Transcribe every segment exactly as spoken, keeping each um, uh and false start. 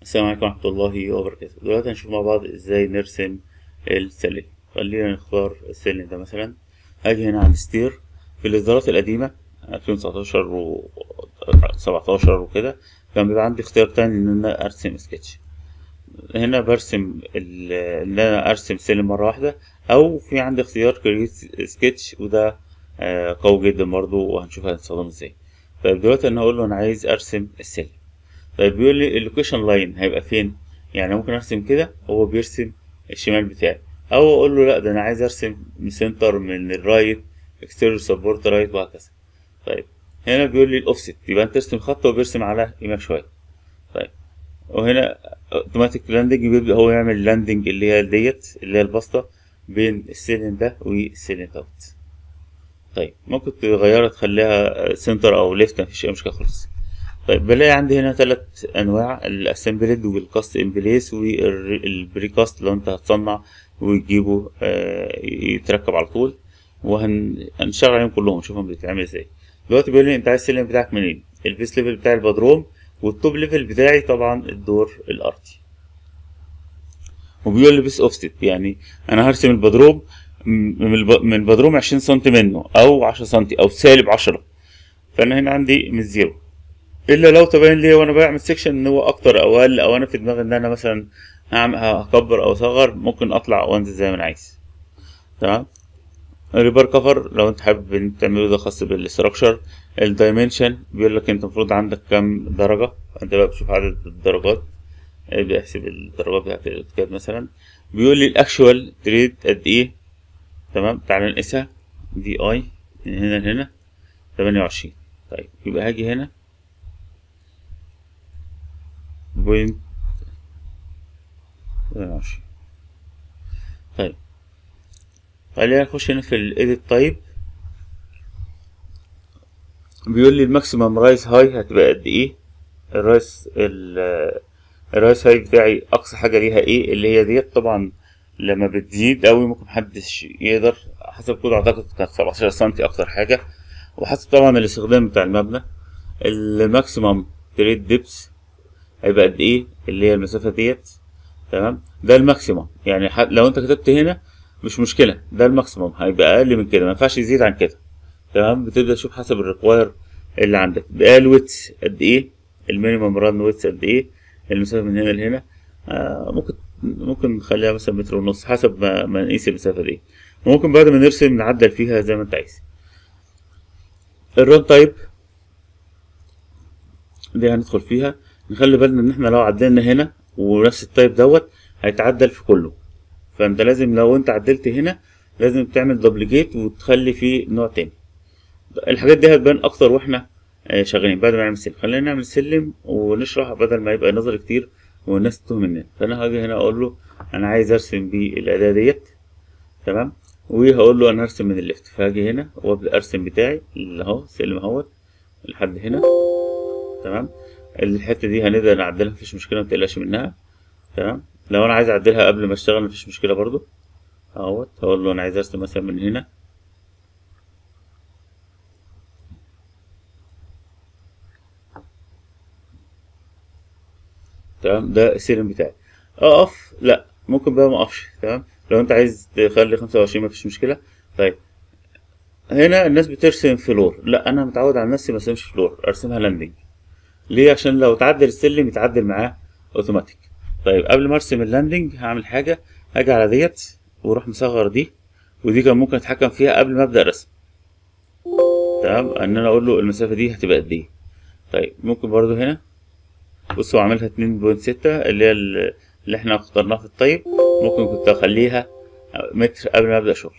السلام عليكم ورحمة الله وبركاته. دلوقتي هنشوف مع بعض ازاي نرسم السلم. خلينا نختار السلم ده مثلا. هاجي هنا عند ستير. في الإصدارات القديمة ألفين وتسعتاشر و سبعتاشر وكده كان بيبقى عندي اختيار تاني إن أنا أرسم سكتش. هنا برسم ال- إن أنا أرسم سلم مرة واحدة، أو في عندي اختيار كريت سكتش، وده آه، قوي جدا برضه، وهنشوف هنستخدمه ازاي. طيب دلوقتي أنا هقول له أنا عايز أرسم السلم. طيب بيقول لي اللوكيشن لاين هيبقى فين. يعني ممكن ارسم كده، هو بيرسم الشمال بتاعي، او اقول له لا ده انا عايز ارسم من سنتر، من الرايت، اكستيريور سبورت رايت، وهكذا. طيب هنا بيقول لي الاوفست، يبقى انت ترسم خط وبيرسم على يمين شويه. طيب وهنا اوتوماتيك لاندنج، بيبدأ هو يعمل لاندنج اللي هي ديت اللي هي البسطه بين السلم ده والسلم دوت. طيب ممكن تغيرها تخليها سنتر او ليفت، مفيش اي مشكله خالص. طيب بلاقي عندي هنا ثلاث انواع: الاسمبلد والكاست ان بليس والبريكاست لو انت هتصنع وتجيبه آه، يتركب على طول. وهنشغل عليهم كلهم نشوفهم بيتعمل ازاي. دلوقتي بيقول لي انت عايز السلم بتاعك منين. البيس ليفل بتاع البدروم، والتوب ليفل بتاعي طبعا الدور الارضي. وبيقول لي بيس اوفست، يعني انا هرسم البدروم من الب- من البدروم عشرين سنتي منه، او عشرة سنتي، او سالب عشرة. فانا هنا عندي من زيرو، الا لو تبين لي وانا بعمل سيكشن ان هو اكتر او اقل، او انا في دماغي ان انا مثلا هعمل هكبر او اصغر، ممكن اطلع وانزل زي ما انا عايز. تمام. الريبار كفر لو انت حابب ان تعمله ده خاص بالاستراكشر. الدايمنشن بيقول لك انت المفروض عندك كام درجة، انت بقى بتشوف عدد الدرجات، بيحسب الدرجات بتاعت الاوتوكاد مثلا. بيقول لي الاكشوال تريد قد ايه. تمام، تعالى نقيسها. دي اي من هنا لهنا تمانية وعشرين. طيب يبقى هاجي هنا بوينت تمانية وعشرين. طيب خلينا نخش هنا في الايديت تايب. بيقول لي الماكسيمم رايس هاي هتبقى قد ايه. الرايس ال- الرايس هاي بتاعي اقصى حاجه ليها ايه، اللي هي ديت طبعا. لما بتزيد قوي ممكن محدش يقدر، حسب كود اعتقد كانت سبعتاشر سنتي اكتر حاجه، وحسب طبعا الاستخدام بتاع المبنى. الماكسيمم تريد ديبس هيبقى قد ايه، اللي هي المسافه ديت. تمام، ده الماكسيمم، يعني ح- لو انت كتبت هنا مش مشكله، ده الماكسيمم هيبقى اقل من كده، ما ينفعش يزيد عن كده. تمام، بتبدأ تشوف حسب الريكواير اللي عندك. بقى الويتس قد ايه، المينيمم ران ويتس قد ايه، المسافة من هنا لهنا. آه ممكن ممكن نخليها مثلا متر ونص حسب ما, ما نقيس المسافة دي. وممكن بعد ما نرسم نعدل فيها زي ما انت عايز. الران تايب دي هندخل فيها، نخلي بالنا ان احنا لو عدلنا هنا ونفس التايب دوت هيتعدل في كله. فانت لازم لو انت عدلت هنا لازم تعمل دوبليكيت وتخلي فيه نوع تاني. الحاجات دي هتبان اكتر واحنا آه، شغالين. بعد ما نعمل سلم خلينا نعمل سلم ونشرح بدل ما يبقى نظري كتير والناس تتوه مننا. فانا هاجي هنا اقول له انا عايز ارسم بالاداة ديت. تمام، وهقول له انا هرسم من الليفت، فهاجي هنا وابدا ارسم بتاعي اللي اهو سلم اهوت لحد هنا. تمام، الحته دي هنقدر نعدلها مفيش مشكله، متقلقش منها. تمام، لو انا عايز اعدلها قبل ما اشتغل مفيش مشكله برضو. اهوت هقول له انا عايز ارسم مثلا من هنا. تمام، ده السلم بتاعي. اقف؟ لا، ممكن بقى ما اقفش. تمام، لو انت عايز تخلي خمسة وعشرين مفيش مشكله. طيب هنا الناس بترسم فلور، لا انا متعود على نفسي ما ارسمش فلور، ارسمها لاندنج. ليه؟ عشان لو تعدل السلم يتعدل معاه اوتوماتيك. طيب قبل ما ارسم اللاندنج هعمل حاجه، هاجي على ديت واروح مصغر دي، ودي كان ممكن اتحكم فيها قبل ما ابدا رسم. تمام، ان انا اقول له المسافه دي هتبقى قد ايه. طيب ممكن برضو هنا، بص هو عاملها اتنين فاصلة ستة اللي هي ال- اللي احنا اخترناها في الطيب. ممكن كنت اخليها متر قبل ما ابدا شغل.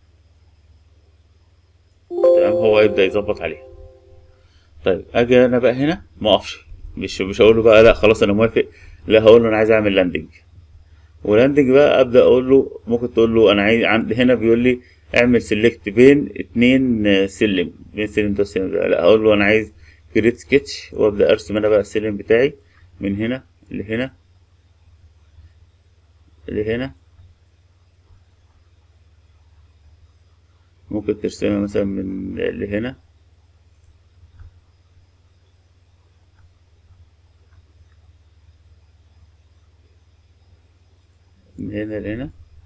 تمام، هو يبدا يظبط عليها. طيب اجي انا بقى هنا ما اقفش، مش مش هقول له بقى لا خلاص انا موافق، لا هقول له انا عايز اعمل لاندنج. ولاندنج بقى ابدا اقول له، ممكن تقول له انا عايز عند هنا بيقول لي اعمل سيلكت بين اتنين آه، سلم، بين سلم ده والسلم ده، لا هقول له انا عايز كريت سكتش، وابدا ارسم انا بقى السلم بتاعي من هنا لهنا لهنا. ممكن ترسمها مثلا من لهنا. من هنا لهنا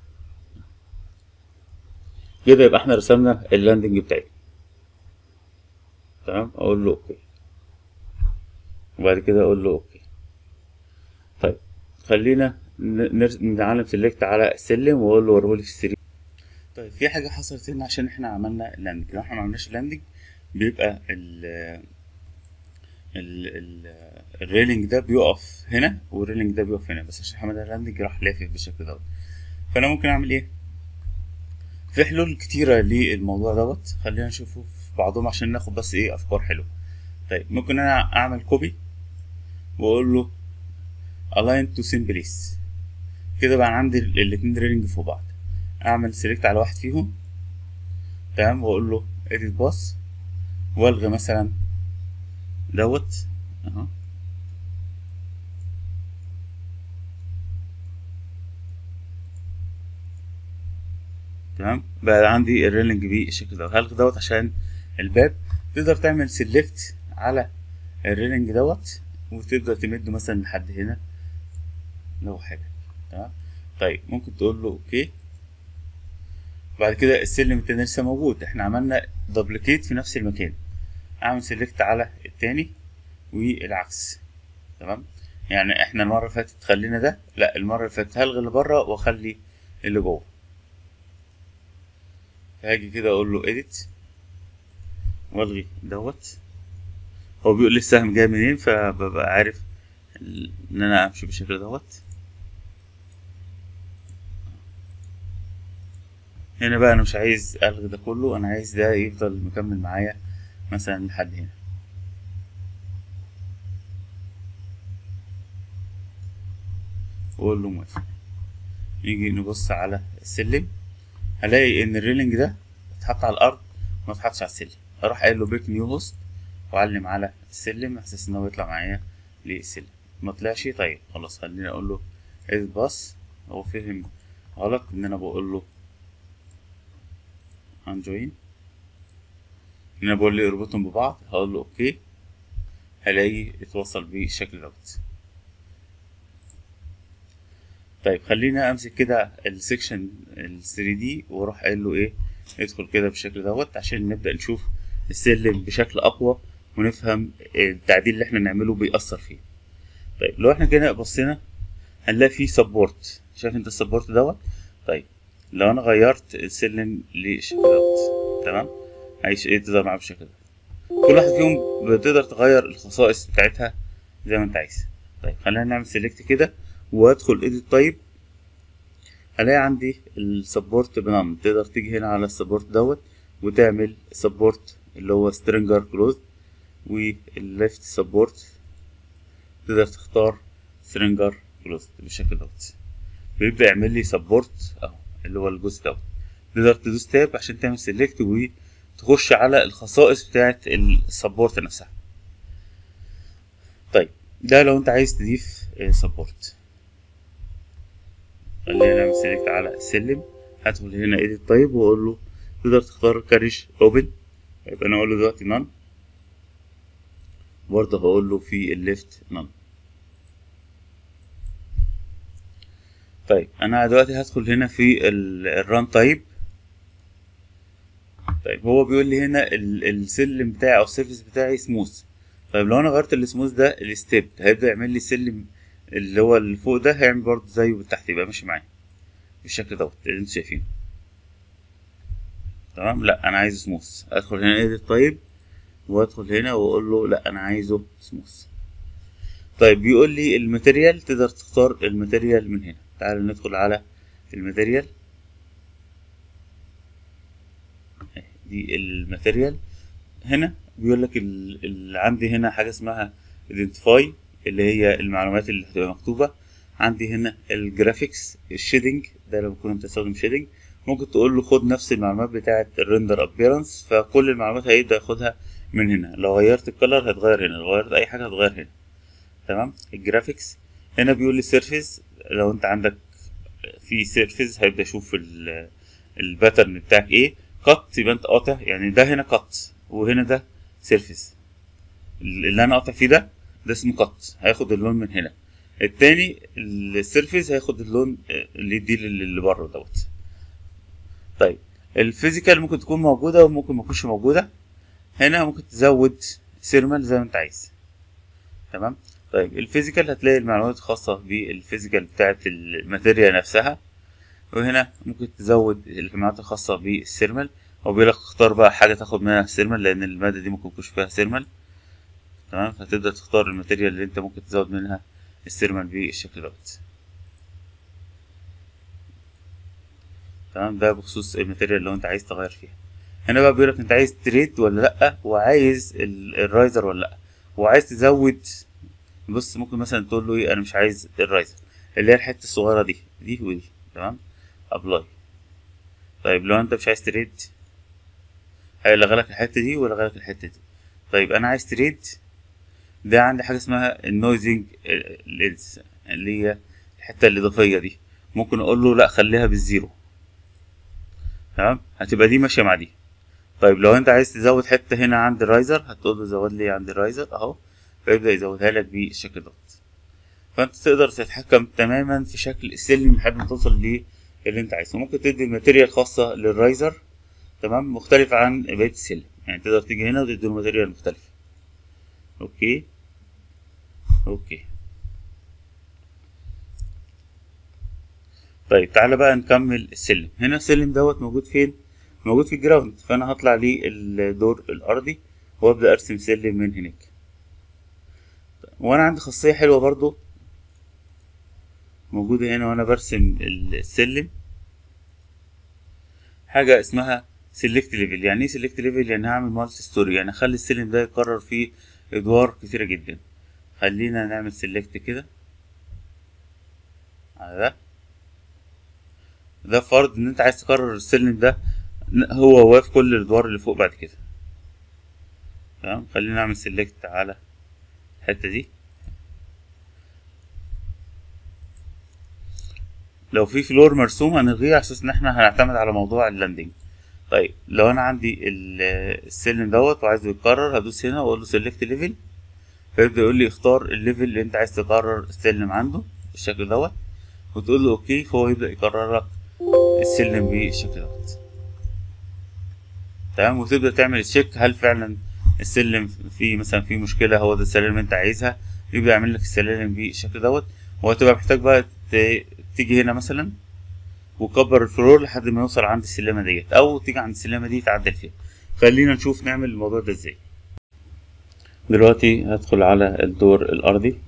كده، يبقى احنا رسمنا اللاندنج بتاعتنا. تمام، اقول له اوكي، وبعد كده اقول له اوكي. طيب خلينا نعلم سيلكت على السلم واقول له وريهولي في السرير. طيب في حاجه حصلت هنا عشان احنا عملنا لاندنج. لو احنا ما عملناش لاندنج بيبقى ال ال ال الريلينج ده بيقف هنا والريلينج ده بيقف هنا، بس عشان عملنا لاندنج راح لافف بالشكل دوت. فانا ممكن اعمل ايه؟ في حلول كتيره للموضوع دوت، خلينا نشوفه في بعضهم عشان ناخد بس ايه افكار حلوه. طيب ممكن انا اعمل كوبي واقول له align to same place، كده بقى عندي الاتنين ريلينج فوق بعض. اعمل سيلكت على واحد فيهم، تمام، واقول له edit pass والغي مثلا دوت اهو. تمام، بقى عندي الريلينج بالشكل ده. هلغي دوت عشان الباب. تقدر تعمل سيلكت على الريلينج دوت وتقدر تمده مثلا لحد هنا لو حاجه. تمام، طيب ممكن تقول له اوكي. بعد كده السلم التاني لسه موجود، احنا عملنا دوبليكيت في نفس المكان. اعمل سيلكت على التاني والعكس. تمام، يعني احنا المره اللي فاتت خلينا ده، لا المره اللي فاتت هلغي اللي بره واخلي اللي جوه. هاجي كده اقول له edit والغي دوت. هو بيقول لي السهم جاي منين، فببقى عارف ان انا امشي بالشكل دوت. هنا بقى انا مش عايز الغي ده كله، انا عايز ده يفضل مكمل معايا مثلا لحد هنا. واقول له موافق. نيجي نبص على السلم، هلاقي ان الريلينج ده اتحط على الارض ما اتحطش على السلم. اروح قايل له بيك نيو هوست واعلم على السلم اساس ان هو يطلع معايا للسلم. ما طلعش، طيب خلاص خليني اقول له اديت باس. هو فهم غلط ان انا بقول له انجوين، ان انا بقول له اربطهم ببعض. هقول له اوكي، هلاقيه اتوصل بالشكل دوت. طيب خلينا امسك كده السكشن ال ثري دي واروح قايل له ايه، ادخل كده بالشكل دوت عشان نبدا نشوف السلم بشكل اقوى ونفهم التعديل اللي احنا نعمله بيأثر فيه. طيب لو احنا كده بصينا هنلاقي فيه سبورت. شايف انت السبورت دوت؟ طيب لو انا غيرت السلم للشكل دوت، تمام، هيش ايه تظهر معاه بالشكل ده. كل واحد فيهم بتقدر تغير الخصائص بتاعتها زي ما انت عايز. طيب خلينا نعمل سيلكت كده وادخل ايديت. طيب هلاقي عندي السبورت بنان. تقدر تيجي هنا على السبورت دوت وتعمل سبورت اللي هو سترينجر كلوز، والليفت سبورت تقدر تختار سترينجر كلوز بالشكل دوت. بيبدأ يعمل لي سبورت اهو اللي هو الجزء دوت. تقدر تدوس تاب عشان تعمل سيلكت وتخش على الخصائص بتاعت السبورت نفسها. طيب ده لو انت عايز تضيف سبورت. خلينا نعمل سيلكت على السلم، هدخل هنا ايديت. طيب واقول له تقدر تختار كاريش اوبن، يبقى انا اقول له دلوقتي نان. برضه هقول له في الليفت نان. طيب انا دلوقتي هدخل هنا في الران تايب. طيب هو بيقول لي هنا السلم بتاعي او السيرفيس بتاعي سموث. طيب لو انا غيرت السموث ده الستيب هيبدأ يعمل لي السلم اللي هو اللي فوق ده هيعمل برضه زيه بالتحت، يبقى ماشي معايا بالشكل دوت اللي انتوا شايفينه. تمام، لا انا عايزه سموث. ادخل هنا ايديت طيب وادخل هنا واقول له لا انا عايزه سموث. طيب بيقول لي الماتيريال، تقدر تختار الماتيريال من هنا. تعالوا ندخل على الماتيريال. دي الماتيريال. هنا بيقول لك اللي عندي هنا حاجه اسمها identify اللي هي المعلومات اللي هتبقى مكتوبه عندي. هنا الجرافيكس، الشيدنج ده لو كنت بتستخدم شيدنج ممكن تقول له خد نفس المعلومات بتاعه الريندر ابيرنس، فكل المعلومات هيبدا ياخدها من هنا. لو غيرت الكلر هتغير هنا، لو غيرت اي حاجه هتغير هنا. تمام، الجرافيكس. هنا بيقول لي سيرفيس، لو انت عندك في سيرفيس هيبدا يشوف الباترن بتاعك ايه. كات يبقى انت قاطع، يعني ده هنا كات وهنا ده سيرفيس. اللي انا قاطع فيه ده ده اسمه كات، هياخد اللون من هنا. التاني السيرفيس هياخد اللون اللي يديه اللي بره دوت. طيب الفيزيكال ممكن تكون موجودة وممكن ما تكونش موجودة. هنا ممكن تزود سيرمال زي ما انت عايز. تمام. طيب الفيزيكال هتلاقي المعلومات الخاصة بالفيزيكال بتاعت الماتيريال نفسها، وهنا ممكن تزود المعلومات الخاصة بالسيرمال، او بيقولك اختار بقى حاجة تاخد منها سيرمال لأن المادة دي ممكن يكونش فيها سيرمال. تمام. فتبدأ تختار الماتيريال اللي انت ممكن تزود منها السيرمال بالشكل دوت. تمام. ده بخصوص الماتيريال اللي انت عايز تغير فيها. هنا بقى بيقولك انت عايز تريد ولا لأ، وعايز الرايزر ولا لأ، وعايز تزود. بص ممكن مثلا تقول له ايه، انا مش عايز الرايزر اللي هي الحته الصغيره دي دي ودي. تمام. ابلاي. طيب لو انت مش عايز تريد هيلغي لك الحته دي ويلغي لك الحته دي. طيب انا عايز تريد، ده عندي حاجه اسمها النويزنج لينز اللي هي الحته الاضافيه دي، ممكن اقول له لا خليها بالزيرو. تمام. هتبقى دي ماشيه مع دي. طيب لو انت عايز تزود حته هنا عند الرايزر هتقول له زود لي عند الرايزر اهو، فيبدا يزودها لك بالشكل دوت. فانت تقدر تتحكم تماما في شكل السلم لحد ما توصل للي انت عايزه. ممكن تدي ماتيريال خاصه للرايزر تمام مختلفه عن بقيه السلم، يعني تقدر تيجي هنا وتدي له ماتيريال مختلفه. اوكي اوكي. طيب تعالى بقى نكمل السلم. هنا السلم دوت موجود فين؟ موجود في الجراوند، فانا هطلع للدور الارضي وابدا ارسم سلم من هناك. وانا عندي خاصيه حلوه برضو موجودة هنا وانا برسم السلم، حاجة اسمها سيلكت ليفل. يعني ايه سيلكت ليفل؟ يعني هعمل مالتي ستوري، يعني اخلي السلم ده يكرر فيه ادوار كتيرة جدا. خلينا نعمل سيلكت كده على ده. ده فرض ان انت عايز تكرر السلم ده هو واقف كل الادوار اللي فوق بعد كده. تمام. خلينا نعمل سيلكت على الحتة دي. لو في فلور مرسوم هنلغيه على اساس ان احنا هنعتمد على موضوع اللاندنج. طيب لو انا عندي السلم دوت وعايزه يتكرر هدوس هنا واقول له سيلكت ليفل، فيبدا يقول لي اختار الليفل اللي انت عايز تكرر السلم عنده بالشكل دوت، وتقول له اوكي، فهو يبدا يكرر لك السلم بالشكل دوت. تمام. وتبدا تعمل تشيك هل فعلا السلم فيه مثلا فيه مشكله، هو ده السلالم اللي انت عايزها، يبدا يعمل لك السلالم بالشكل دوت. وهتبقى محتاج بقى تيجي هنا مثلا وكبر الفلور لحد ما يوصل عند السلمه ديت، او تيجي عند السلمه دي تعدل فيها. خلينا نشوف نعمل الموضوع ده ازاي. دلوقتي هدخل على الدور الارضي،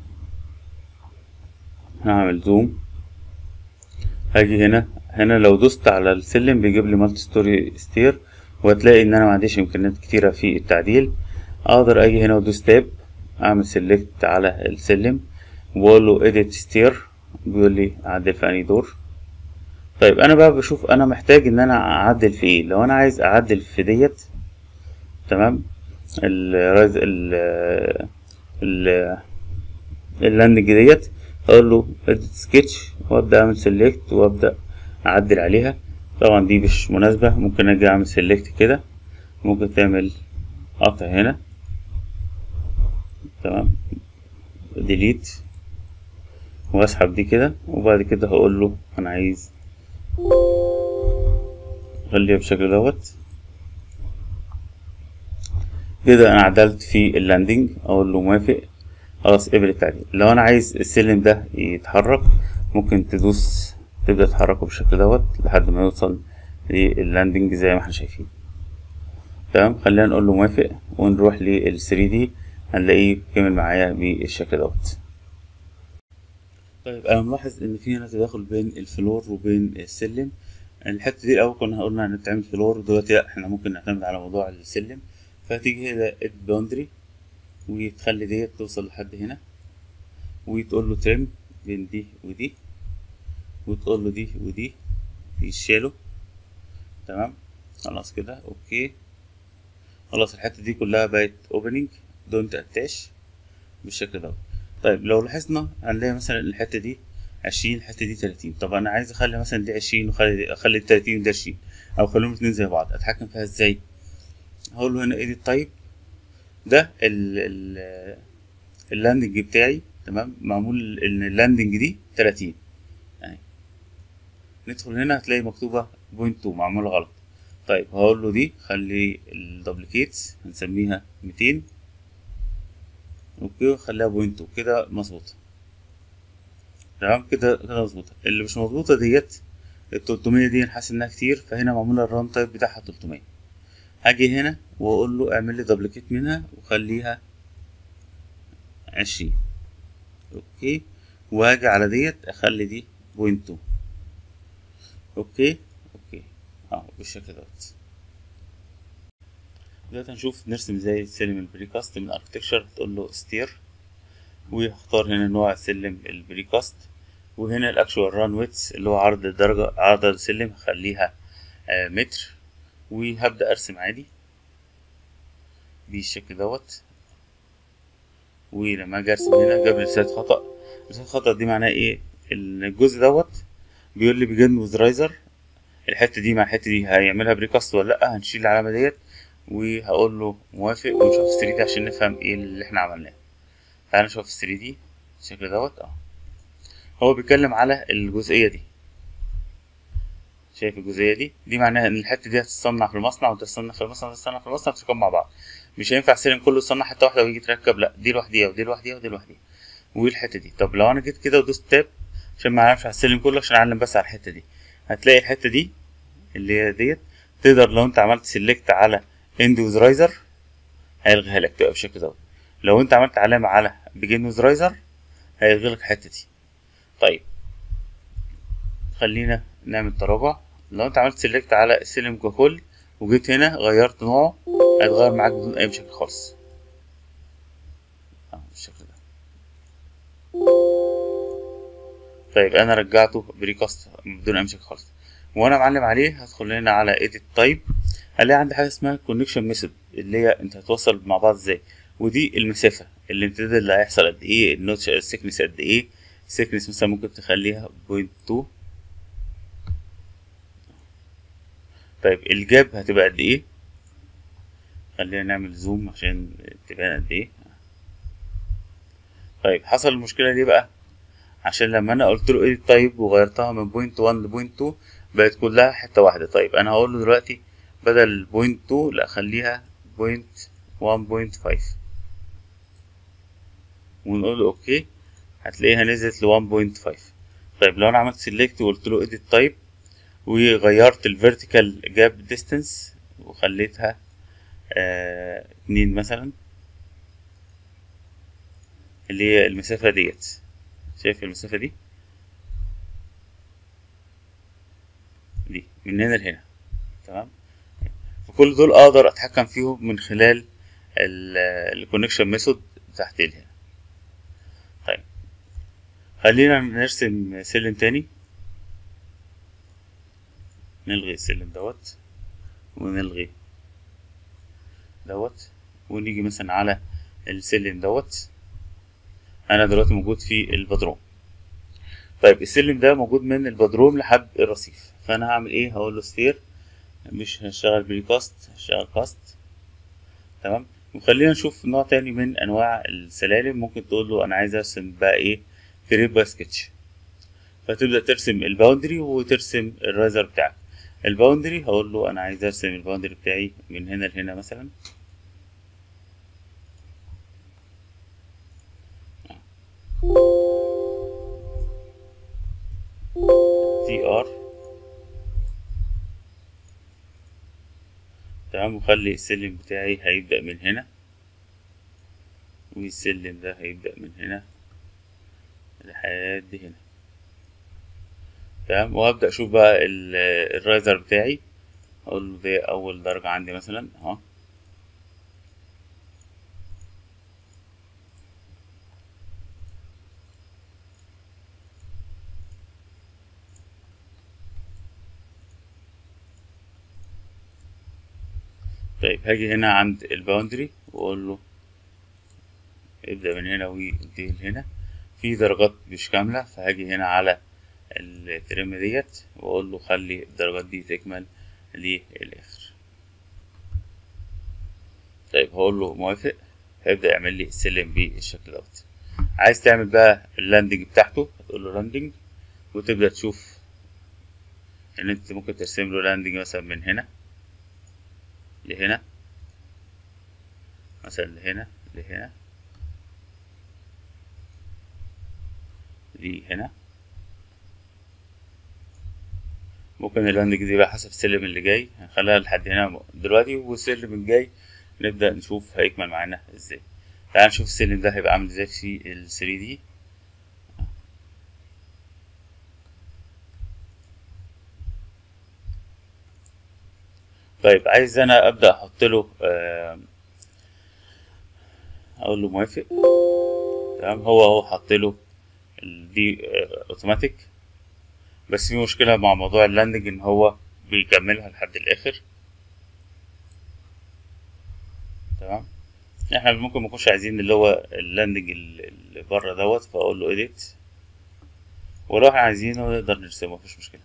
هعمل زوم، هاجي هنا. هنا لو دوست على السلم بيجيب لي مالتي ستوري ستير، وهتلاقي ان انا ما عنديش امكانيات كتيره في التعديل. اقدر اجي هنا وادوس تاب، اعمل سيلكت على السلم واقول له اديت ستير، بيقول لي اعدل في انهي دور. طيب انا بقى بشوف انا محتاج ان انا اعدل في ايه. لو انا عايز اعدل في ديت تمام الرايز ال ال اللاندنج ديت، اقول له اديت سكتش وابدا اعمل سيلكت وابدا اعدل عليها. طبعا دي مش مناسبه، ممكن اجي اعمل سيلكت كده، ممكن تعمل قطع هنا تمام، ديليت واسحب دي كده، وبعد كده هقول له انا عايز خليها بالشكل دوت كده. انا عدلت في اللاندنج، اقول له موافق، خلاص قبل التعديل. لو انا عايز السلم ده يتحرك ممكن تدوس تبدأ تحركه بالشكل دوت لحد ما يوصل لللاندنج زي ما احنا شايفين. تمام. خلينا نقول له موافق ونروح لل ثري دي، هنلاقيه كمل معايا بالشكل دوت. طيب انا ملاحظ ان في هنا تداخل بين الفلور وبين السلم. الحته دي الاول كنا قلنا هنتعمل فلور، دلوقتي لا، احنا ممكن نعتمد على موضوع السلم. فهتيجي هنا الباوندري وتخلي ديت توصل لحد هنا، وتقول له ترم بين دي ودي، وتقول له دي ودي يشيلوا. تمام. خلاص كده اوكي. خلاص الحته دي كلها بقت اوبننج دونت اتاش بالشكل دوت. طيب لو لاحظنا هنلاقي مثلا الحته دي عشرين، الحته دي تلاتين. طب انا عايز اخلي مثلا دي عشرين وخلي اخلي التلاتين ده عشرين، او اخليهم اتنين زي بعض. اتحكم فيها ازاي؟ هقول له هنا edit type، ده ال ال اللاندنج بتاعي تمام، معمول ان اللاندنج دي تلاتين يعني. ندخل هنا هتلاقي مكتوبة بوينت تو معمولة غلط. طيب هقول له دي خلي الدبليكيتس هنسميها ميتين، اوكي، وخليها بوينت تو كده مظبوطة. تمام كده كده مظبوطة. اللي مش مظبوطة ديت ال تلتمية دي، انا حاسس انها كتير، فهنا معمولة الران تايب بتاعها تلتمية. هاجي هنا واقول له اعمل لي دبليكيت منها وخليها عشرين، اوكي، وهاجي على ديت اخلي دي بوينت تو، اوكي اوكي اه بالشكل دوت. دلوقتي هنشوف نرسم ازاي سلم البريكاست من اركتكشر. تقول له ستير، وهختار هنا نوع سلم البريكاست، وهنا الاكشوال ران ويتس اللي هو عرض الدرجة، عرض السلم هخليها آه متر، وهبدأ ارسم عادي بالشكل دوت. ولما اجي ارسم هنا جاب لي رسالة خطأ. رسالة خطأ دي معناها ايه؟ الجزء دوت بيقول لي بيجن وذ رايزر، الحتة دي مع الحتة دي هيعملها بريكاست ولا لأ. هنشيل العلامة ديت وهقول له موافق، ونشوف ثري دي عشان نفهم ايه اللي احنا عملناه. تعال نشوف ثري دي بالشكل دوت. اه هو بيتكلم على الجزئية دي، شايف الجزئية دي؟ دي معناها ان الحتة دي هتتصنع في المصنع، وتتصنع في المصنع، وتتصنع في المصنع، تركب مع بعض. مش هينفع السلم كله يتصنع حتة واحدة ويجي تركب، لأ، دي لوحديها ودي لوحديها ودي لوحديها والحتة دي. طب لو انا جيت كده ودوست تاب عشان ما اعلمش على السلم كله، عشان اعلم بس على الحتة دي، هتلاقي الحتة دي اللي هي ديت تقدر لو انت عملت سيلكت على اند ويز رايزر هيلغيها لك، تبقى بالشكل دوت. لو انت عملت علامة على بيجن ويز رايزر هيلغي لك الحتة دي. طيب خلينا نعمل تراجع. لو انت عملت سيلكت على السلم ككل وجيت هنا غيرت نوعه هيتغير معاك بدون اي مشاكل خالص. اه بالشكل ده. طيب انا رجعته بريكاست بدون اي مشاكل خالص. وانا معلم عليه هدخل هنا على edit type، هلاقي عندي حاجه اسمها connection method اللي هي انت هتوصل مع بعض ازاي، ودي المسافه الامتداد اللي هيحصل قد ايه، النوتش السكنس قد ايه. السكنس مثلا ممكن تخليها بوينت تو. طيب الجاب هتبقى قد ايه؟ خلينا نعمل زوم عشان تبان قد ايه. طيب حصل المشكله دي بقى عشان لما انا قلت له edit type وغيرتها من بوينت وان لبوينت تو بقت كلها حته واحده. طيب انا هقول له دلوقتي بدل بوينت تو لا خليها بوينت وان بوينت فايف، ونقول له اوكي، هتلاقيها نزلت ل وان بوينت فايف. طيب لو انا عملت سيلكت وقلت له edit type وغيرت الفيرتيكال جاب ديستانس وخليتها آه اتنين مثلا، اللي هي المسافة ديت، شايف المسافة دي دي من هنا لهنا، تمام. فكل دول اقدر اتحكم فيهم من خلال الكونكشن ميثود تحت هنا. طيب خلينا نرسم سلم تاني، نلغي السلم دوت ونلغي دوت، ونيجي مثلا على السلم دوت. انا دلوقتي موجود في البدروم. طيب السلم ده موجود من البدروم لحد الرصيف، فانا هعمل ايه؟ هقول له ستير، مش هشتغل بريكاست، هشتغل كاست، تمام. وخلينا نشوف نوع تاني من انواع السلالم. ممكن تقول له انا عايز ارسم بقى ايه، كريب باي سكتش، فتبدا ترسم الباوندري وترسم الرايزر بتاعك. الباوندري هقول له انا عايز ارسم الباوندري بتاعي من هنا لهنا مثلا، تي ار، تمام. وخلي السلم بتاعي هيبدأ من هنا، والسلم ده هيبدأ من هنا لحد هنا، تمام. وهبدأ اشوف بقى الرايزر بتاعي، اقول له ده اول درجة عندي مثلا اهو. طيب هاجي هنا عند الباوندري واقول له ابدأ من هنا وانتهي هنا. في درجات مش كاملة، فهاجي هنا على الترم ديت واقول له خلي الدرجات دي تكمل للاخر. طيب هقول له موافق، هيبدأ يعمل لي السلم بالشكل دوت. عايز تعمل بقى اللاندنج بتاعته، هتقول له لاندنج، وتبدأ تشوف ان انت ممكن ترسم له لاندنج مثلا من هنا لهنا، مثلا لهنا لهنا دي هنا. ممكن اللاندنج دي بقى حسب السلم اللي جاي هنخليها لحد هنا دلوقتي، والسلم الجاي نبدأ نشوف هيكمل معانا ازاي. تعال نشوف السلم ده هيبقى عامل ازاي في ال ثري دي. طيب عايز انا ابدأ احط له آه اقول له موافق. تمام، هو هو حط له دي اوتوماتيك، بس في مشكلة مع موضوع اللاندنج ان هو بيكملها لحد الاخر. تمام، احنا ممكن مكنش عايزين اللي هو اللاندنج اللي بره دوت، فاقول له edit، ولو احنا عايزينه نقدر نرسمه مفيش مشكلة.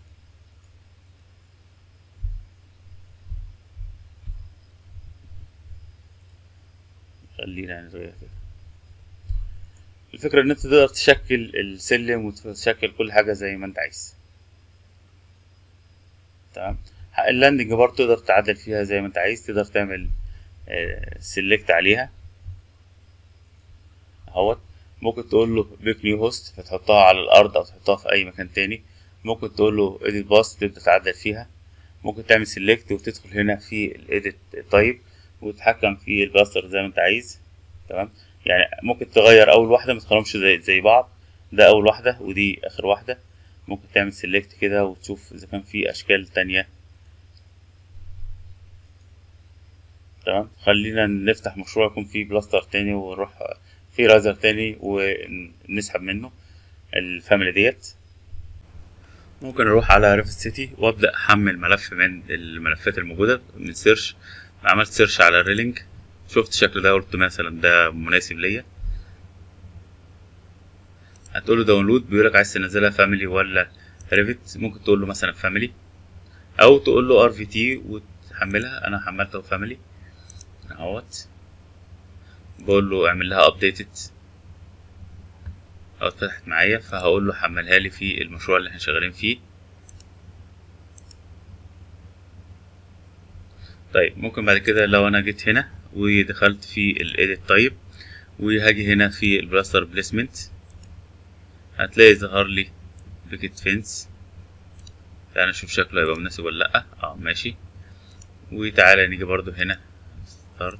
خلينا نغير كده. الفكرة ان انت تقدر تشكل السلم وتشكل كل حاجة زي ما انت عايز. تمام، اللاندنج برضه تقدر تعدل فيها زي ما انت عايز، تقدر تعمل سيلكت عليها اهوت. ممكن تقول له بيك نيو هوست فتحطها على الارض او تحطها في اي مكان تاني. ممكن تقول له edit باس تبدأ تعدل فيها. ممكن تعمل سيلكت وتدخل هنا في الايديت تايب وتتحكم في الباستر زي ما انت عايز. تمام، يعني ممكن تغير اول واحدة متخليهمش زي زي بعض، ده اول واحدة ودي اخر واحدة. ممكن تعمل سيلكت كده وتشوف اذا كان في اشكال تانية. تمام، خلينا نفتح مشروع يكون فيه بلاستر تاني ونروح في رازر تاني ونسحب منه الفاميلي ديت. ممكن اروح على ريفت سيتي وابدا احمل ملف من الملفات الموجوده من سيرش. عملت سيرش على الريلينج، شفت الشكل ده قلت مثلا ده مناسب ليا. هتقول له داونلود، بيقولك عايز تنزلها فاميلي ولا ريفت. ممكن تقول له مثلا فاميلي، او تقول له ار في تي وتحملها. انا حملتها فاميلي اهوت، بقول له اعمل لها ابديتد او اتفتحت معايا، فهقول له حملها لي في المشروع اللي احنا شغالين فيه. طيب ممكن بعد كده لو انا جيت هنا ودخلت في الايديت تايب وهاجي هنا في البلاستر بليسمنت، هتلاقي ظهر لي بيكت فينس. تعالى نشوف شكله هيبقى مناسب ولا لا. اه ماشي، وتعالى نيجي برضو هنا ستارت.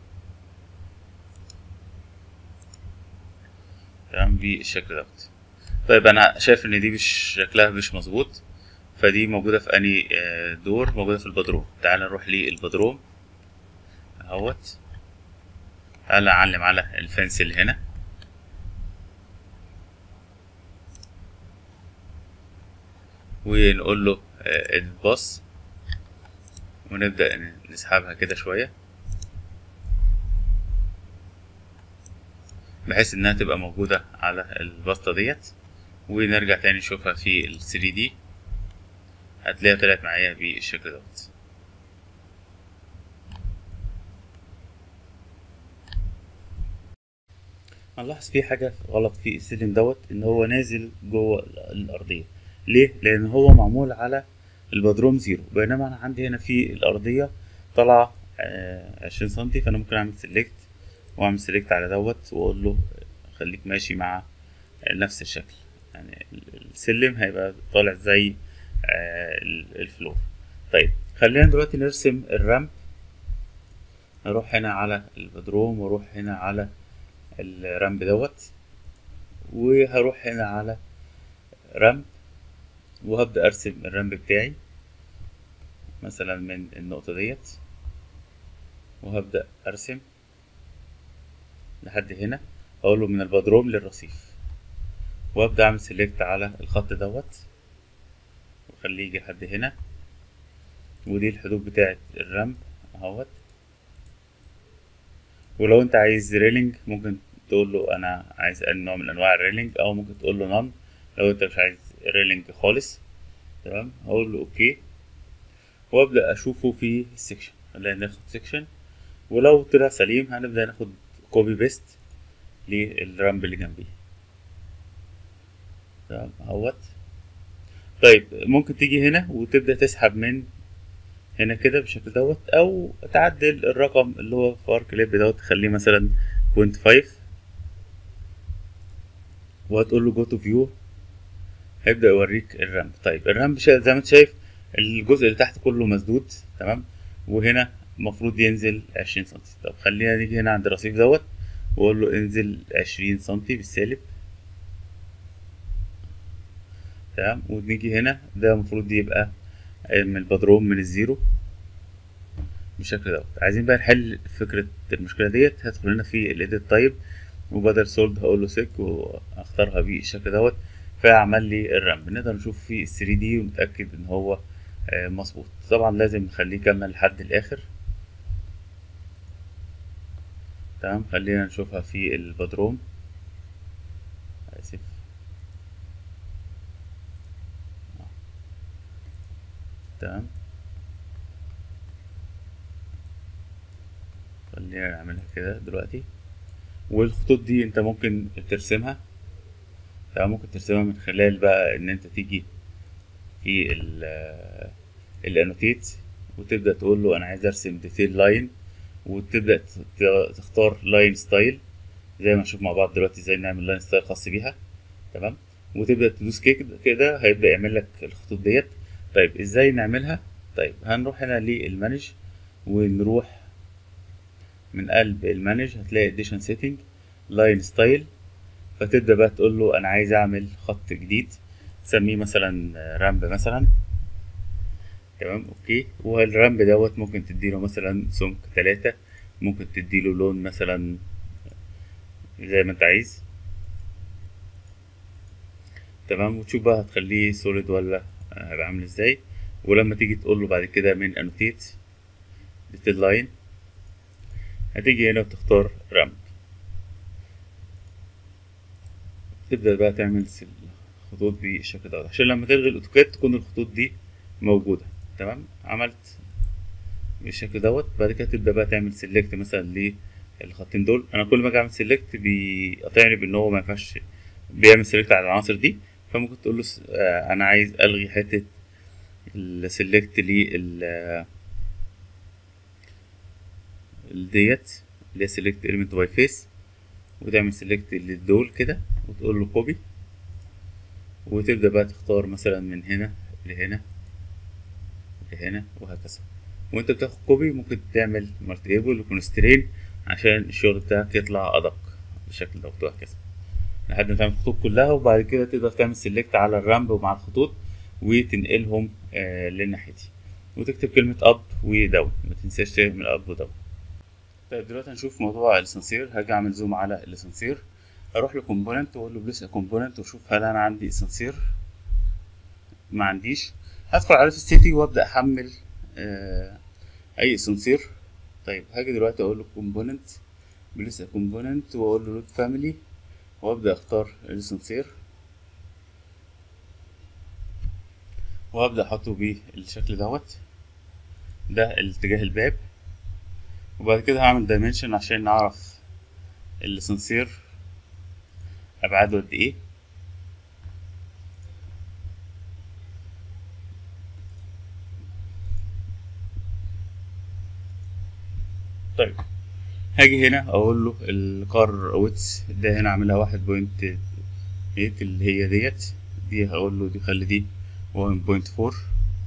تمام بالشكل دوت. طيب انا شايف ان دي مش شكلها مش مظبوط، فدي موجودة في اني دور، موجودة في البدروم. تعالى نروح للبدروم اهوت. تعالى اعلم على الفنس اللي هنا، ونقول له edit باس، ونبدأ نسحبها كده شوية بحيث انها تبقى موجودة على البسطة ديت. ونرجع تاني نشوفها في ال ثري دي، هتلاقيها طلعت معايا بالشكل دوت. هنلاحظ في حاجة غلط في السلم دوت، ان هو نازل جوه الارضية. ليه؟ لان هو معمول على البدروم زيرو، بينما انا عندي هنا في الارضية طالعة عشرين سنتي. فانا ممكن اعمل سيلكت واعمل سيلكت على دوت واقول له خليك ماشي مع نفس الشكل. يعني السلم هيبقى طالع زي الفلور. طيب خلينا دلوقتي نرسم الرمب. هروح هنا على البدروم واروح هنا على الرمب دوت، وهروح هنا على رمب وهبدأ ارسم الرمب بتاعي مثلا من النقطة ديت، وهبدأ ارسم لحد هنا. اقوله من البدروم للرصيف، وابدأ اعمل سيلكت على الخط دوت وخليه يجي لحد هنا. ودي الحدود بتاعة الرمب اهوت. ولو انت عايز ريلينج ممكن تقول له انا عايز اي نوع من انواع الريلينج، او ممكن تقول له نون لو انت مش عايز ريلينج خالص. تمام، هقول له اوكي وابدا اشوفه في السكشن. خلينا ناخد سكشن، ولو طلع سليم هنبدا ناخد كوبي بيست للرمب اللي جنبيه. تمام اهوت. طيب ممكن تيجي هنا وتبدأ تسحب من هنا كده بالشكل دوت، او تعدل الرقم اللي هو في ارك ليب دوت تخليه مثلا بوينت فايف، وهتقول له جو تو فيو، هيبدأ يوريك الرامب. طيب الرامب شا- زي ما انت شايف الجزء اللي تحت كله مسدود تمام، وهنا المفروض ينزل عشرين سنتي. طب خلينا نيجي هنا عند الرصيف دوت واقول له انزل عشرين سنتي بالسالب تمام، ونيجي هنا ده المفروض يبقى من البدروم من الزيرو بالشكل دوت. عايزين بقى نحل فكرة المشكلة ديت، هدخل هنا في الايديت تايب، وبدل سولد هقول له سيك واختارها بالشكل دوت، فعمل لي الرامب. نقدر نشوف في ال ثري دي ونتأكد ان هو آه، مظبوط. طبعا لازم نخليه يكمل لحد الاخر تمام. خلينا نشوفها في البدروم، اسف تمام. خلينا نعملها كده دلوقتي. والخطوط دي انت ممكن ترسمها تمام، ممكن ترسمها من خلال بقى ان انت تيجي في ال الانوتيت وتبدأ تقول له انا عايز ارسم ديتيل لاين، وتبدأ ت- تختار لاين ستايل زي ما نشوف مع بعض دلوقتي ازاي نعمل لاين ستايل خاص بيها تمام. وتبدأ تدوس كده كده هيبدأ يعمل لك الخطوط ديت. طيب ازاي نعملها؟ طيب هنروح هنا للمانج، ونروح من قلب المانج هتلاقي اديشن سيتنج لاين ستايل، فتبدأ بقى تقول له انا عايز اعمل خط جديد تسميه مثلا رامب مثلا تمام. اوكي، والرامب دوت ممكن تديله مثلا سمك تلاتة، ممكن تديله لون مثلا زي ما انت عايز تمام. وتشوف بقى هتخليه سوليد ولا آه، هيبقى عامل ازاي. ولما تيجي تقول له بعد كده من انوتيت ديتيل لاين، هتيجي هنا وتختار رامب، تبدأ بقى تعمل س- الخطوط بالشكل دوت عشان لما تلغي الاوتوكاد تكون الخطوط دي موجودة تمام. عملت بالشكل دوت. بعد كده تبدأ بقى تعمل سيلكت مثلا للخطين دول. انا كل ما اجي اعمل سيلكت بيقاطعني بان هو ما ينفعش بيعمل سيلكت على العناصر دي، فممكن تقول له س- آه، انا عايز الغي حتة السيلكت لل ديت اللي هي سيلكت element باي فيس، وتعمل سيلكت للدول كده وتقول له كوبي، وتبدأ بقى تختار مثلا من هنا لهنا لهنا وهكذا. وانت بتاخد كوبي ممكن تعمل مالتيبل وكونسترين عشان الشغل بتاعك يطلع ادق بالشكل ده وهكذا لحد ما تعمل الخطوط كلها. وبعد كده تقدر تعمل سيلكت على الرامب ومع الخطوط وتنقلهم آه للناحية دي، وتكتب كلمة اب وداون، ما تنساش تعمل اب وداون. طيب دلوقتي هنشوف موضوع الاسانسير. هاجي اعمل زوم على الاسانسير، اروح لكومبوننت واقول له بليس كومبوننت واشوف هل انا عندي اسانسير. ما عنديش. هدخل على في السيتي وابدا احمل آه اي اسانسير. طيب هاجي دلوقتي اقول له كومبوننت بليس كومبوننت واقول له لود فاميلي، وابدا اختار الاسانسير وابدا احطه بالشكل دوت. ده الاتجاه الباب. وبعد كده هعمل دايمنشن عشان نعرف الاسانسير ابعاده قد ايه. طيب هاجي هنا اقول له الكار ويتس ده هنا اعملها واحد بوينت ايت اللي هي ديت، دي هقول له دي خلي دي واحد بوينت فور،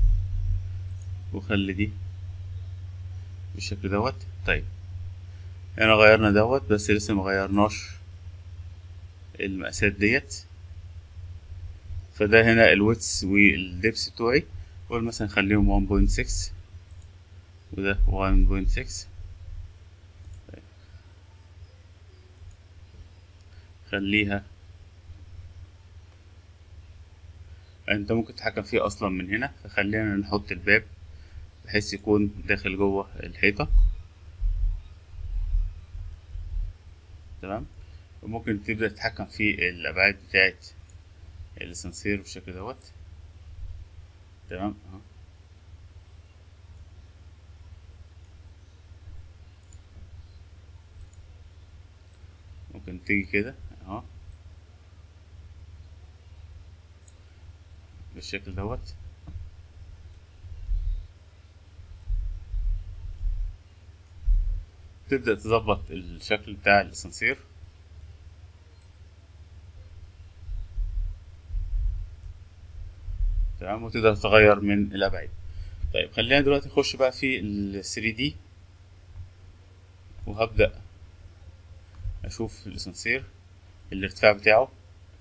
وخلي دي بالشكل دوت. طيب هنا غيرنا دوت بس لسه مغيرناش المقاسات ديت. فده هنا الويتس والدبس بتوعي، قول مثلا خليهم واحد بوينت سكس وده واحد بوينت سكس. خليها انت ممكن تتحكم فيه اصلا من هنا، فخلينا نحط الباب بحيث يكون داخل جوه الحيطة تمام. وممكن تبدأ تتحكم في الأبعاد بتاعة الأسانسير بالشكل دوت تمام اهو. ممكن تيجي كده اهو بالشكل دوت. تبدأ تظبط الشكل بتاع الاسانسير. تمام، وتقدر تغير من الابعاد. طيب خلينا دلوقتي نخش بقى في ال ثري دي، وهبدأ اشوف الاسانسير الارتفاع بتاعه.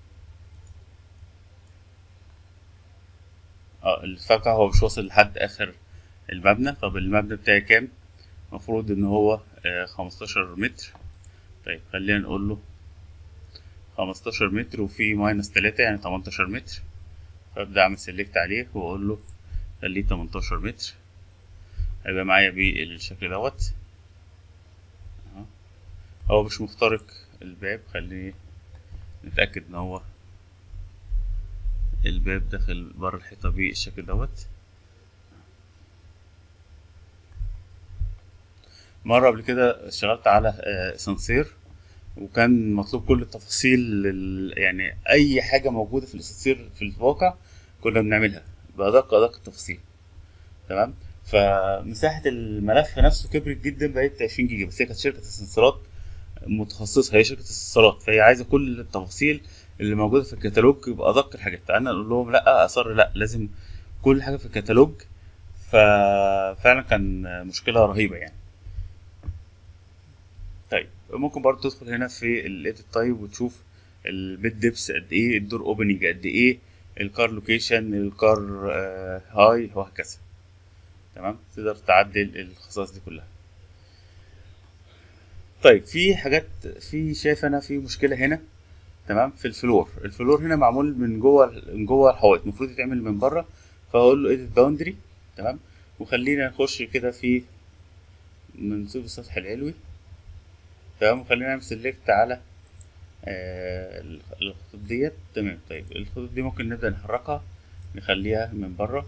اه الارتفاع بتاعه هو مش واصل لحد اخر المبنى. طب المبنى بتاعي كام؟ المفروض ان هو آه خمستاشر متر. طيب خلينا نقول له خمستاشر متر وفي ماينس تلاتة يعني تمنتاشر متر. فابدأ اعمل سيلكت عليه واقول له خليه تمنتاشر متر، هيبقى معايا بالشكل دوت. اهو هو مش مخترق الباب، خليه نتأكد ان هو الباب داخل بره الحيطة بالشكل دوت. مرة قبل كده اشتغلت على اسانسير، وكان مطلوب كل التفاصيل ال- يعني اي حاجة موجودة في الاسانسير في الواقع كنا بنعملها بأدق أدق التفاصيل. تمام، فمساحة الملف نفسه كبرت جدا، بقت عشرين جيجا، بس هي كانت شركة استثمارات متخصصة، هي شركة استثمارات، فهي عايزة كل التفاصيل اللي موجودة في الكتالوج بأدق الحاجات. أنا أقول لهم لأ، أصر لأ، لازم كل حاجة في الكتالوج. ففعلا كان مشكلة رهيبة يعني. طيب ممكن برضه تدخل هنا في الايديت تايب وتشوف البيت ديبس قد ايه، الدور اوبننج قد ايه، الكار لوكيشن، الكار آه هاي، وهكذا. تمام، تقدر تعدل الخصائص دي كلها. طيب في حاجات، في شايف انا في مشكله هنا. تمام، في الفلور، الفلور هنا معمول من جوه من جوه الحوائط، المفروض يتعمل من بره. فاقول له ايديت باوندري. تمام، وخلينا نخش كده في منسوب السطح العلوي. تمام، وخلينا نعمل سيلكت على آه الخطوط ديت. تمام، طيب الخطوط دي ممكن نبدأ نحركها، نخليها من بره.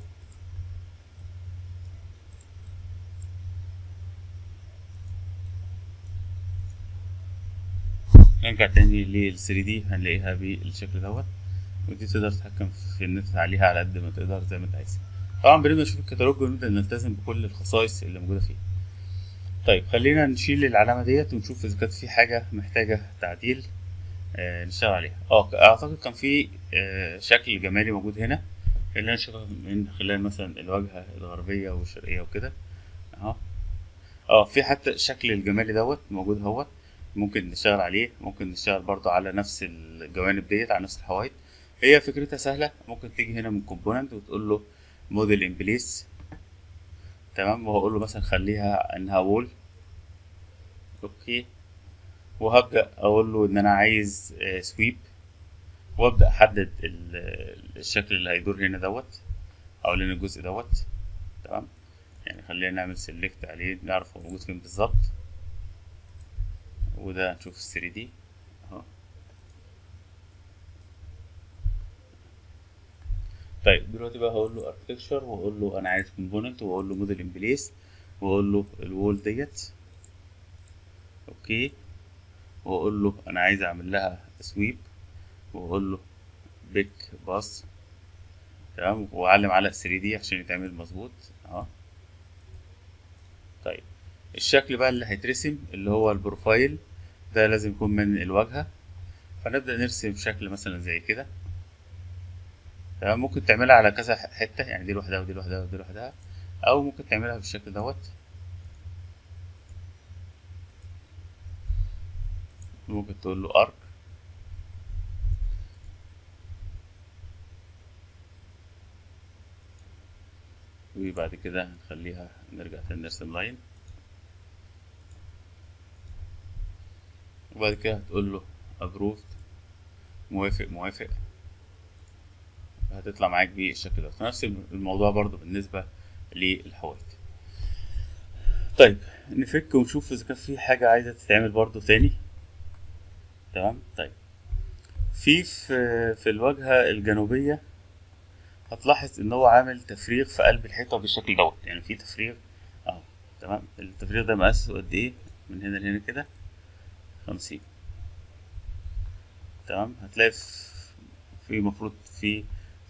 نرجع تاني لل ثري دي هنلاقيها بالشكل دوت. ودي تقدر تتحكم في ان انت تعليها على قد ما تقدر زي ما انت عايز. طبعا بنبدأ نشوف الكتالوج ونبدأ نلتزم بكل الخصائص اللي موجودة فيه. طيب خلينا نشيل العلامة ديت ونشوف إذا كانت في حاجة محتاجة تعديل آه نشتغل عليها. اه أعتقد كان في آه شكل جمالي موجود هنا، خلينا نشوفها من خلال مثلا الواجهة الغربية والشرقية وكده. اهو اه في حتى الشكل الجمالي دوت موجود اهوت، ممكن نشتغل عليه. ممكن نشتغل برضو على نفس الجوانب ديت، على نفس الحوايط. هي فكرتها سهلة، ممكن تيجي هنا من كومبوننت وتقول له موديل ان بليس. تمام، وهقول له مثلا خليها انها وول. اوكي، وهبدأ اقول له ان انا عايز سويب، وابدأ احدد ال- الشكل اللي هيدور هنا دوت، او لين الجزء دوت. تمام، يعني خلينا نعمل سيلكت عليه نعرف هو موجود فين بالظبط. وده نشوف ال ثري دي اهو. طيب دلوقتي بقى هقول له اركتكشر، واقول له انا عايز كومبوننت، واقول له موديل ان بليس، واقول له الوول ديت. اوكي، واقول له انا عايز اعمل لها سويب، واقول له بيك باص. تمام، واعلم على ثري دي عشان يتعمل مظبوط اهو. طيب الشكل بقى اللي هيترسم اللي هو البروفايل ده لازم يكون من الواجهة. فنبدأ نرسم شكل مثلا زي كده. تمام، ممكن تعملها على كذا حتة، يعني دي لوحدها ودي لوحدها ودي لوحدها، أو ممكن تعملها بالشكل دوت. ممكن تقول له ارك، وبعد كده هنخليها نرجع تاني نرسم لاين. وبعد كده هتقول له ابروفد، موافق موافق، هتطلع معاك بالشكل ده. نفس الموضوع برضو بالنسبة للحوايط. طيب نفك ونشوف اذا كان في حاجة عايزة تتعمل برضو تاني. تمام، طيب في في في الواجهة الجنوبية هتلاحظ ان هو عامل تفريغ في قلب الحيطة بالشكل دوت، يعني في تفريغ اهو. تمام، التفريغ ده مقاسه قد ايه؟ من هنا لهنا كده خمسين. تمام، هتلاقي في في مفروض في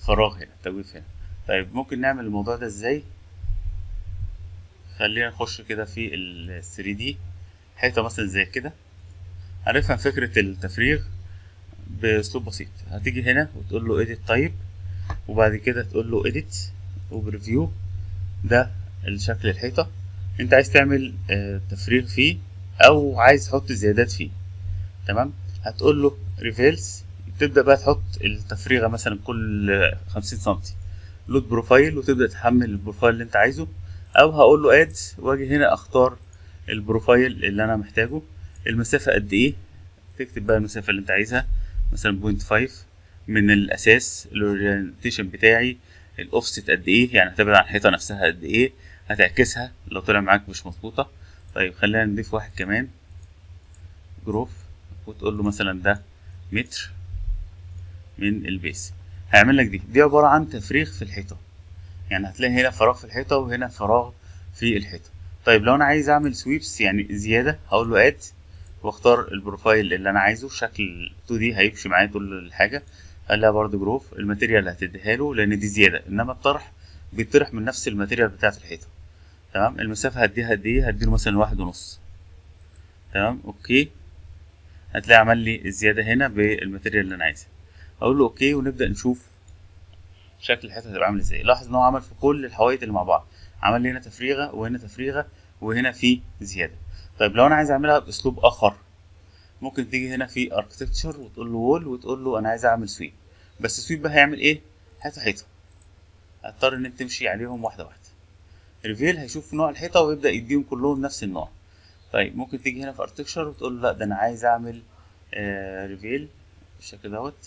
فراغ هنا، تجويف هنا. طيب ممكن نعمل الموضوع ده ازاي؟ خلينا نخش كده في ال ثري دي حيطة مثلا زي كده. هنفهم فكرة التفريغ بأسلوب بسيط. هتيجي هنا وتقول له edit type، وبعد كده تقول له edit وبريفيو. ده الشكل الحيطة انت عايز تعمل آه تفريغ فيه او عايز تحط زيادات فيه. تمام. هتقول له ريفيلز، تبدأ بقى تحط التفريغة مثلا كل خمسين سنتي. لود بروفايل وتبدأ تحمل البروفايل اللي انت عايزه، او هقول له اد واجي هنا اختار البروفايل اللي انا محتاجه. المسافة قد ايه؟ تكتب بقى المسافة اللي انت عايزها، مثلا بوينت فايف من الاساس. الاورينتيشن بتاعي الاوفست قد ايه، يعني هتبعد عن الحيطة نفسها قد ايه، هتعكسها لو طلع معاك مش مظبوطة. طيب خلينا نضيف واحد كمان، جروف، وتقول له مثلا ده متر من البيس. هيعمل لك دي دي عبارة عن تفريغ في الحيطة، يعني هتلاقي هنا فراغ في الحيطة وهنا فراغ في الحيطة. طيب لو انا عايز اعمل سويبس يعني زيادة، هقول له اد واختار البروفايل اللي انا عايزه، شكل تو دي هيمشي معايا طول الحاجة. خليها برضه جروف، الماتيريال اللي هتديها له لان دي زيادة، انما الطرح بيطرح من نفس الماتيريال بتاعة الحيطة. تمام. المسافة هديها قد ايه؟ هديله مثلا واحد ونص. تمام. اوكي. هتلاقي عمل لي الزيادة هنا بالماتيريال اللي انا عايزها. اقول له اوكي ونبدأ نشوف شكل الحيطة هتبقى عامل ازاي. لاحظ ان هو عمل في كل الحوايط اللي مع بعض، عمل لي هنا تفريغة وهنا تفريغة وهنا في زيادة. طيب لو انا عايز اعملها باسلوب اخر، ممكن تيجي هنا في اركتكتشر وتقول له وول وتقول له انا عايز اعمل سويب. بس السويب بقى هيعمل ايه؟ حيطة حيطة، هتضطر ان انت تمشي عليهم واحدة واحدة. ريفيل هيشوف نوع الحيطة ويبدأ يديهم كلهم نفس النوع. طيب ممكن تيجي هنا في اركتكتشر وتقول له لا ده انا عايز اعمل آه ريفيل بالشكل دوت.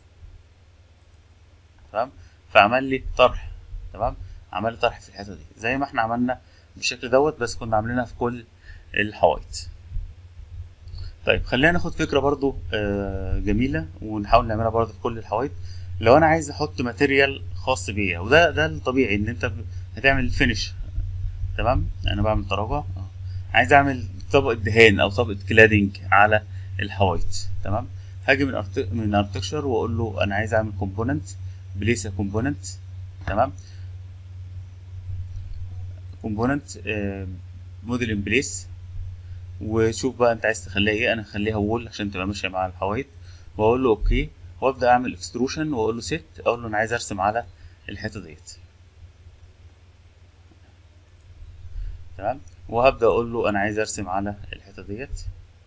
تمام. فعمل لي طرح. تمام. عمل لي طرح في الحته دي زي ما احنا عملنا بالشكل دوت، بس كنا عاملينها في كل الحوايط. طيب خلينا ناخد فكره برضو آه جميله ونحاول نعملها برضو في كل الحوايط. لو انا عايز احط ماتيريال خاص بيا، وده ده الطبيعي ان انت هتعمل فينش. تمام. انا بعمل تراجع، عايز اعمل طبقه دهان او طبقه كلادنج على الحوايط. تمام. هاجي من أرت... من اركتكشر واقول له انا عايز اعمل كومبوننت، بليس كومبوننت. تمام. كومبوننت موديل ان بليس، وشوف بقى انت عايز تخليها ايه. انا هخليها وول عشان تبقى ماشيه مع الحوايط، واقول له اوكي وابدا اعمل اكستروشن واقول له سيت، اقول له انا عايز ارسم على الحته ديت. تمام. وهبدا اقول له انا عايز ارسم على الحته ديت.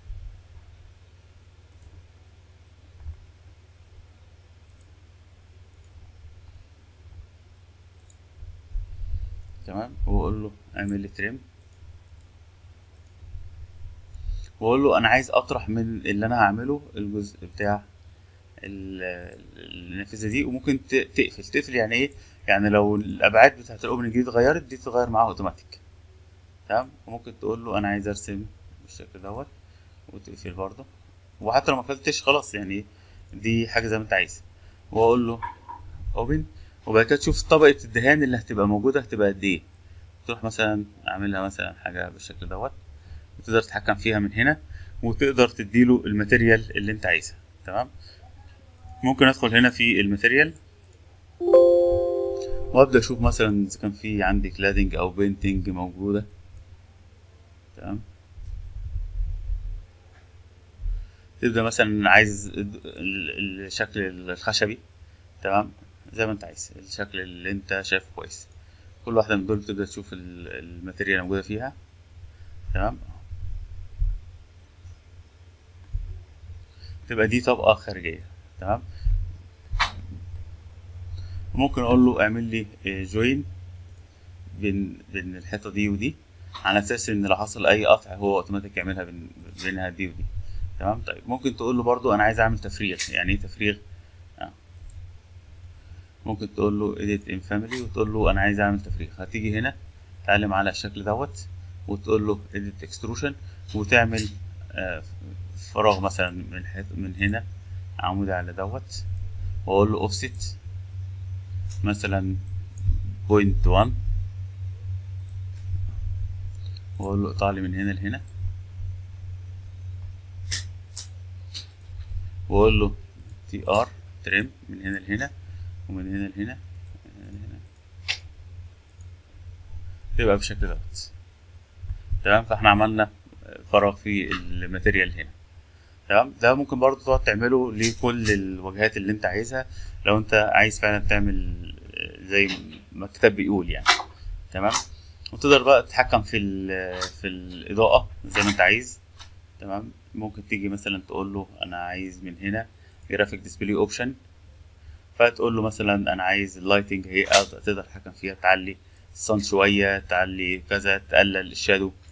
تمام. واقول له اعمل لي تريم، واقول له انا عايز اطرح من اللي انا هعمله الجزء بتاع النافذه دي. وممكن تقفل تقفل يعني ايه؟ يعني لو الابعاد بتاعت الاوبننج دي اتغيرت، دي تتغير معاها اوتوماتيك. تمام. وممكن تقول له انا عايز ارسم بالشكل دوت وتقفل برضه. وحتى لو ما قفلتش خلاص يعني دي حاجه زي ما انت عايز. واقول له اوبن، وبعد كده تشوف طبقه الدهان اللي هتبقى موجوده هتبقى قد ايه. تروح مثلا اعملها مثلا حاجه بالشكل دوت، وتقدر تتحكم فيها من هنا، وتقدر تديله الماتيريال اللي انت عايزها. تمام. ممكن ادخل هنا في الماتيريال وابدا اشوف مثلا اذا كان في عندي كلادنج او بينتنج موجوده. تمام. تبدا مثلا عايز الشكل الخشبي. تمام. زي ما انت عايز الشكل اللي انت شايفه كويس. كل واحده من دول تبدا تشوف الماتيريال الموجوده فيها. تمام. تبقى دي طبقه خارجيه. تمام. ممكن اقول له اعمل لي جوين بين بين الحيطه دي ودي، على اساس ان لو حصل اي قطع هو اوتوماتيك يعملها بين بينها دي ودي. تمام. طيب ممكن تقول له برضو انا عايز اعمل تفريغ. يعني ايه تفريغ؟ آه. ممكن تقول له edit in family وتقول له انا عايز اعمل تفريغ. هتيجي هنا تعلم على الشكل دوت وتقول له edit extrusion وتعمل آه فراغ مثلا من من هنا عمود على دوت، واقول له offset مثلا بوينت وان، واقول له اقطع لي من هنا لهنا، واقول له تي ار تريم من هنا لهنا، ومن هنا لهنا، من هنا لهنا، تبقى بالشكل دوت. تمام، فاحنا عملنا فراغ في الماتيريال هنا. تمام، ده ممكن برضو تقعد تعمله لكل الواجهات اللي انت عايزها لو انت عايز فعلا تعمل زي ما الكتاب بيقول يعني. تمام، وتقدر بقى تتحكم في ال في الإضاءة زي ما انت عايز. تمام، ممكن تيجي مثلا تقول له انا عايز من هنا جرافيك ديسبلاي اوبشن، فتقول له مثلا انا عايز اللايتنج، هي تقدر تتحكم فيها، تعلي الصن شوية، تعلي كذا، تقلل الشادو.